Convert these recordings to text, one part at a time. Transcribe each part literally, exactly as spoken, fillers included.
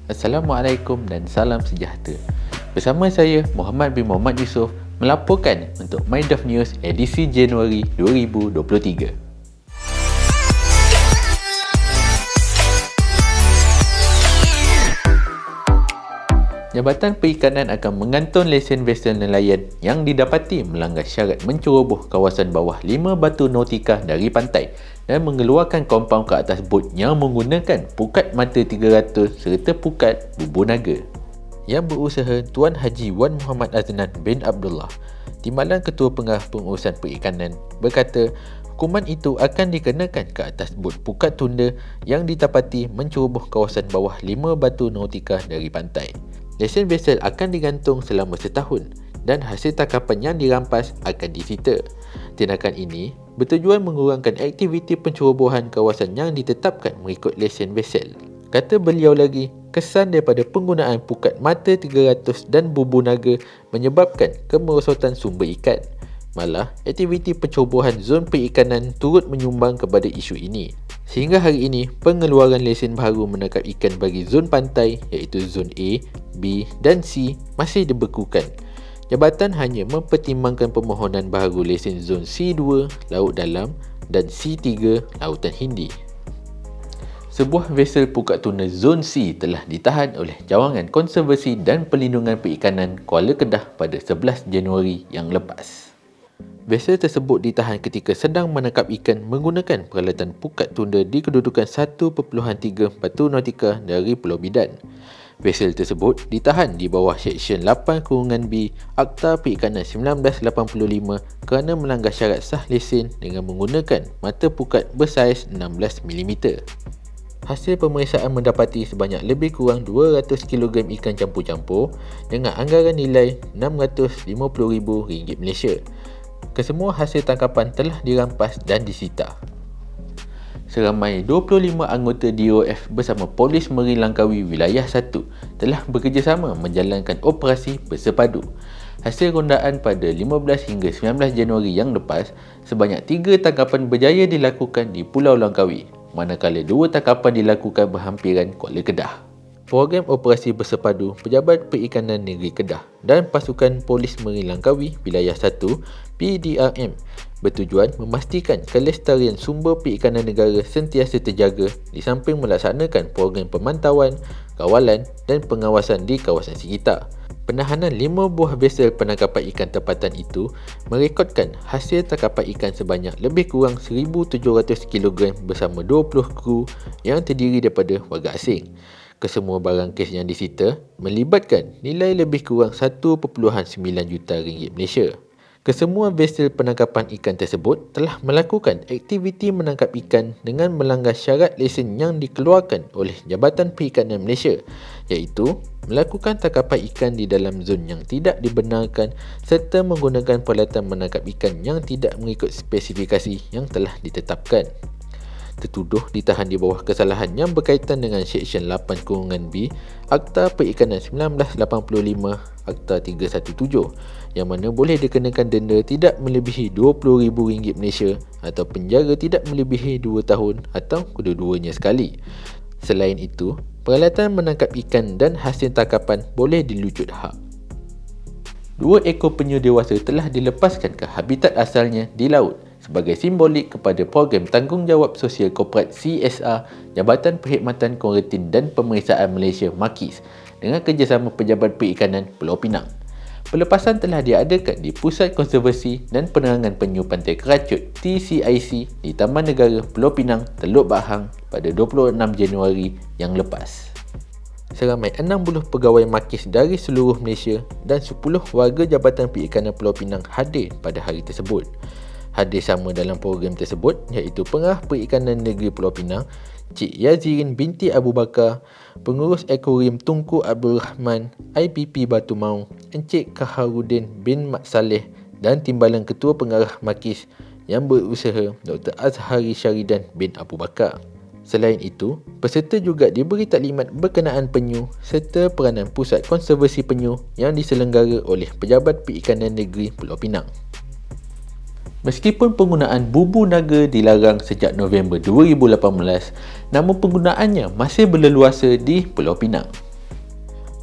Assalamualaikum dan salam sejahtera. Bersama saya Muhammad bin Muhammad Yusof melaporkan untuk MyDav News edisi Januari dua ribu dua puluh tiga. Jabatan Perikanan akan menganton lesen vesel nelayan yang didapati melanggar syarat menceroboh kawasan bawah lima batu nautika dari pantai dan mengeluarkan kompaun ke atas bot yang menggunakan pukat mata tiga ratus serta pukat bubur naga. Yang berusaha Tuan Haji Wan Muhammad Aznan bin Abdullah, Timbalan Ketua Pengarah Pengurusan Perikanan, berkata hukuman itu akan dikenakan ke atas bot pukat tunda yang didapati menceroboh kawasan bawah lima batu nautika dari pantai. Lesen vesel akan digantung selama setahun dan hasil tangkapan yang dirampas akan disita. Tindakan ini bertujuan mengurangkan aktiviti pencerobohan kawasan yang ditetapkan mengikut lesen vesel. Kata beliau lagi, kesan daripada penggunaan pukat mata tiga ratus dan bubur naga menyebabkan kemerosotan sumber ikan. Malah, aktiviti pencerobohan zon perikanan turut menyumbang kepada isu ini. Sehingga hari ini, pengeluaran lesen baru menangkap ikan bagi zon pantai iaitu zon A, B dan C masih dibekukan. Jabatan hanya mempertimbangkan permohonan baharu lesen zon C dua Laut Dalam dan C tiga Lautan Hindi. Sebuah vesel pukat tuna zon C telah ditahan oleh Cawangan Konservasi dan Perlindungan Perikanan Kuala Kedah pada sebelas Januari yang lepas. Vesel tersebut ditahan ketika sedang menangkap ikan menggunakan peralatan pukat tunda di kedudukan satu perpuluhan tiga batu nautika dari Pulau Bidan. Vesel tersebut ditahan di bawah Seksyen lapan B Akta Perikanan seribu sembilan ratus lapan puluh lima kerana melanggar syarat sah lesen dengan menggunakan mata pukat bersaiz enam belas milimeter. Hasil pemeriksaan mendapati sebanyak lebih kurang dua ratus kilogram ikan campur-campur dengan anggaran nilai enam ratus lima puluh ribu ringgit Malaysia. Kesemua hasil tangkapan telah dirampas dan disita. Seramai dua puluh lima anggota D O F bersama Polis Meri Langkawi Wilayah satu telah bekerjasama menjalankan operasi bersepadu. Hasil rondaan pada lima belas hingga sembilan belas Januari yang lepas, sebanyak tiga tangkapan berjaya dilakukan di Pulau Langkawi, manakala dua tangkapan dilakukan berhampiran Kuala Kedah. Program operasi bersepadu Pejabat Perikanan Negeri Kedah dan Pasukan Polis Meri Langkawi Wilayah satu P D R M bertujuan memastikan kelestarian sumber perikanan negara sentiasa terjaga di samping melaksanakan program pemantauan, kawalan dan pengawasan di kawasan sekitar. Penahanan lima buah vesel penangkapan ikan tempatan itu merekodkan hasil tangkapan ikan sebanyak lebih kurang seribu tujuh ratus kilogram bersama dua puluh kru yang terdiri daripada warga asing. Kesemua barang kes yang disita melibatkan nilai lebih kurang satu perpuluhan sembilan juta ringgit Malaysia. Kesemua vesel penangkapan ikan tersebut telah melakukan aktiviti menangkap ikan dengan melanggar syarat lesen yang dikeluarkan oleh Jabatan Perikanan Malaysia, iaitu melakukan tangkapan ikan di dalam zon yang tidak dibenarkan serta menggunakan peralatan menangkap ikan yang tidak mengikut spesifikasi yang telah ditetapkan. Tertuduh ditahan di bawah kesalahan yang berkaitan dengan Seksyen lapan B Akta Perikanan seribu sembilan ratus lapan puluh lima Akta tiga satu tujuh yang mana boleh dikenakan denda tidak melebihi dua puluh ribu ringgit Malaysia atau penjara tidak melebihi dua tahun atau kedua-duanya sekali. Selain itu, peralatan menangkap ikan dan hasil tangkapan boleh dilucut hak. Dua ekor penyu dewasa telah dilepaskan ke habitat asalnya di laut sebagai simbolik kepada program Tanggungjawab Sosial Korporat C S R Jabatan Perkhidmatan Kuarantin dan Pemeriksaan Malaysia MAKIS dengan kerjasama Pejabat Perikanan Pulau Pinang. Pelepasan telah diadakan di Pusat Konservasi dan Penerangan Penyu Pantai Keracut T C I C di Taman Negara Pulau Pinang, Teluk Bahang pada dua puluh enam Januari yang lepas. Seramai enam puluh pegawai MAKIS dari seluruh Malaysia dan sepuluh warga Jabatan Perikanan Pulau Pinang hadir pada hari tersebut. Hadir sama dalam program tersebut iaitu Pengarah Perikanan Negeri Pulau Pinang, Cik Yazirin binti Abu Bakar, Pengurus Akuarium Tunku Abdul Rahman, I P P Batu Maung, Encik Kaharudin bin Mat Saleh dan Timbalan Ketua Pengarah MAKIS yang berusaha Doktor Azhari Syaridan bin Abu Bakar. Selain itu, peserta juga diberi taklimat berkenaan penyu serta peranan Pusat Konservasi Penyu yang diselenggara oleh Pejabat Perikanan Negeri Pulau Pinang. Meskipun penggunaan bubur naga dilarang sejak November dua ribu lapan belas, namun penggunaannya masih berleluasa di Pulau Pinang.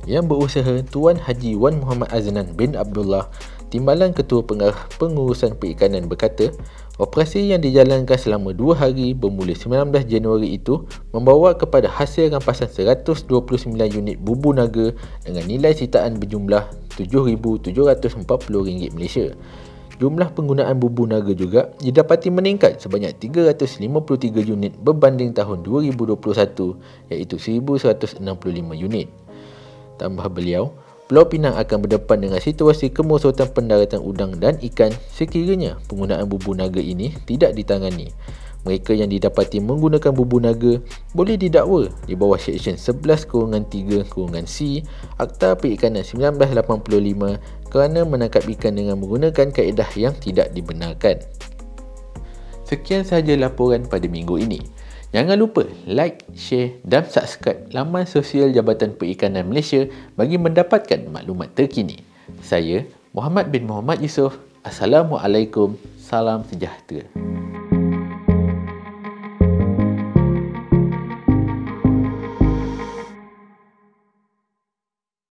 yang berusaha Tuan Haji Wan Muhammad Aznan bin Abdullah, Timbalan Ketua Pengarah Pengurusan Perikanan berkata, operasi yang dijalankan selama dua hari bermula sembilan belas Januari itu membawa kepada hasil rampasan seratus dua puluh sembilan unit bubu naga dengan nilai sitaan berjumlah tujuh ribu tujuh ratus empat puluh ringgit Malaysia. Jumlah penggunaan bubu naga juga didapati meningkat sebanyak tiga ratus lima puluh tiga unit berbanding tahun dua ribu dua puluh satu, iaitu seribu seratus enam puluh lima unit. Tambah beliau, Pulau Pinang akan berdepan dengan situasi kemerosotan pendaratan udang dan ikan sekiranya penggunaan bubu naga ini tidak ditangani. Mereka yang didapati menggunakan bubu naga boleh didakwa di bawah Seksyen sebelas tiga C Akta Perikanan seribu sembilan ratus lapan puluh lima kerana menangkap ikan dengan menggunakan kaedah yang tidak dibenarkan. Sekian sahaja laporan pada minggu ini. Jangan lupa like, share dan subscribe laman sosial Jabatan Perikanan Malaysia bagi mendapatkan maklumat terkini. Saya Muhammad bin Muhammad Yusof. Assalamualaikum. Salam sejahtera.